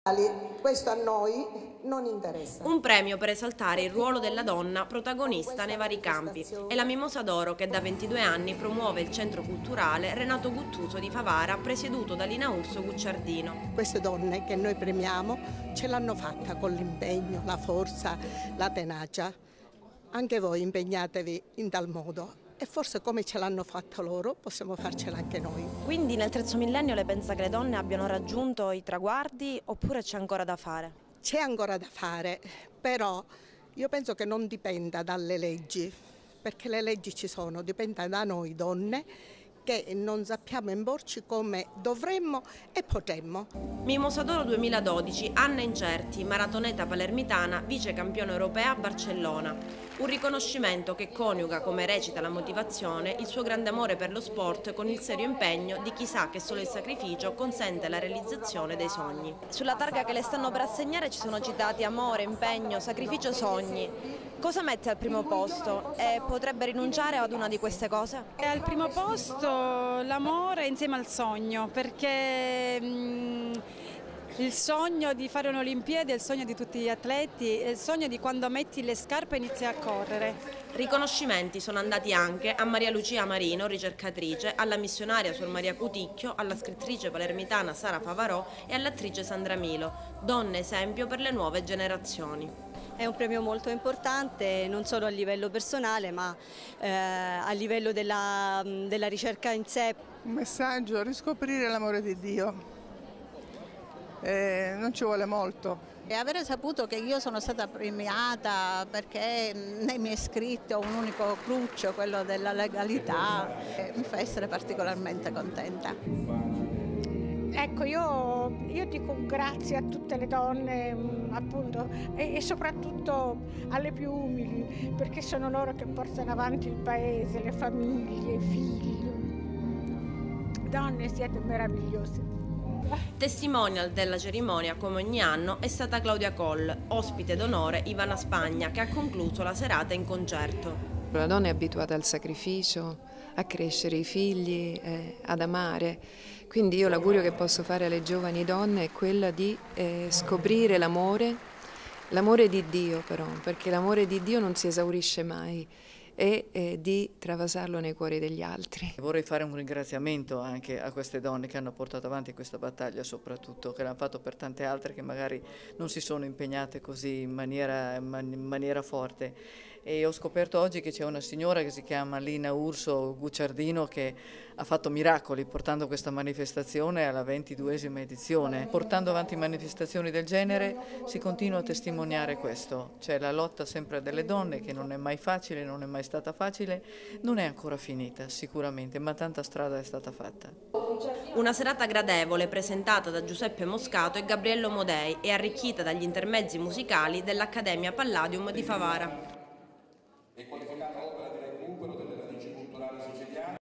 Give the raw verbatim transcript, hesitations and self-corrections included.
Questo a noi non interessa. Un premio per esaltare il ruolo della donna protagonista nei vari campi. È la Mimosa d'Oro che da ventidue anni promuove il centro culturale Renato Guttuso di Favara, presieduto da Lina Urso Gucciardino. Queste donne che noi premiamo ce l'hanno fatta con l'impegno, la forza, la tenacia. Anche voi impegnatevi in tal modo. E forse come ce l'hanno fatto loro possiamo farcela anche noi. Quindi nel terzo millennio lei pensa che le donne abbiano raggiunto i traguardi oppure c'è ancora da fare? C'è ancora da fare, però io penso che non dipenda dalle leggi, perché le leggi ci sono, dipende da noi donne che non sappiamo imporci come dovremmo e potremmo. Mimosa d'Oro duemiladodici, Anna Incerti, maratoneta palermitana, vice campione europea a Barcellona. Un riconoscimento che coniuga, come recita la motivazione, il suo grande amore per lo sport con il serio impegno di chi sa che solo il sacrificio consente la realizzazione dei sogni. Sulla targa che le stanno per assegnare ci sono citati amore, impegno, sacrificio, sogni. Cosa mette al primo posto e potrebbe rinunciare ad una di queste cose? È al primo posto l'amore insieme al sogno, perché mh, il sogno di fare un'Olimpiade è il sogno di tutti gli atleti, è il sogno di quando metti le scarpe e inizi a correre. Riconoscimenti sono andati anche a Maria Lucia Marino, ricercatrice, alla missionaria Suor Maria Cuticchio, alla scrittrice palermitana Sara Favarò e all'attrice Sandra Milo, donne esempio per le nuove generazioni. È un premio molto importante non solo a livello personale ma eh, a livello della, della ricerca in sé. Un messaggio, riscoprire l'amore di Dio, eh, non ci vuole molto. E avere saputo che io sono stata premiata perché nei miei scritti ho un unico cruccio, quello della legalità, mi fa essere particolarmente contenta. Ecco, io, io dico grazie a tutte le donne appunto e, e soprattutto alle più umili, perché sono loro che portano avanti il paese, le famiglie, i figli. Donne, siete meravigliose. Testimonial della cerimonia, come ogni anno, è stata Claudia Coll, ospite d'onore Ivana Spagna, che ha concluso la serata in concerto. La donna è abituata al sacrificio, a crescere i figli, eh, ad amare. Quindi io l'augurio che posso fare alle giovani donne è quella di eh, scoprire l'amore, l'amore di Dio però, perché l'amore di Dio non si esaurisce mai, e eh, di travasarlo nei cuori degli altri. Vorrei fare un ringraziamento anche a queste donne che hanno portato avanti questa battaglia, soprattutto che l'hanno fatto per tante altre che magari non si sono impegnate così in maniera, in maniera forte. E ho scoperto oggi che c'è una signora che si chiama Lina Urso Gucciardino che ha fatto miracoli portando questa manifestazione alla ventiduesima edizione. Portando avanti manifestazioni del genere si continua a testimoniare questo. C'è la lotta sempre delle donne che non è mai facile, non è mai stata facile, non è ancora finita sicuramente, ma tanta strada è stata fatta. Una serata gradevole presentata da Giuseppe Moscato e Gabriello Modei e arricchita dagli intermezzi musicali dell'Accademia Palladium di Favara.